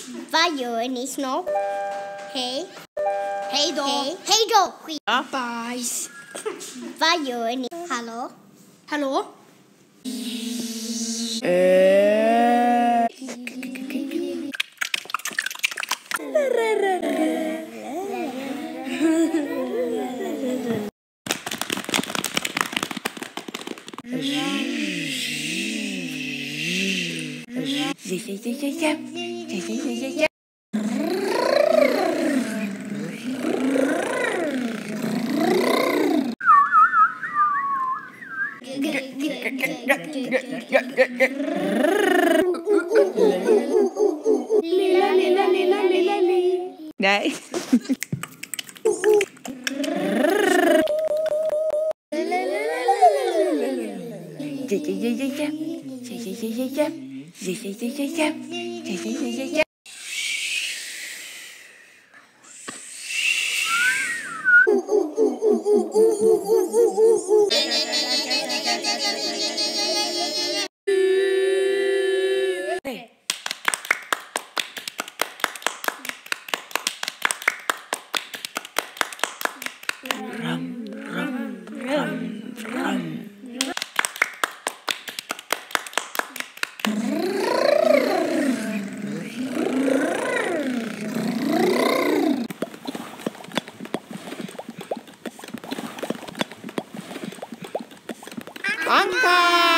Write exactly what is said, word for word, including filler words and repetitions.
Vad gör ni snart? Hej. Hej då. Hej, Hej då. Skit. Ja. Bajs. Vad gör ni? Hallå? Hallå? Eh. Lilla, lilla, lilla, lilla, li. Nej. Rum, rum, rum, rum. Anka!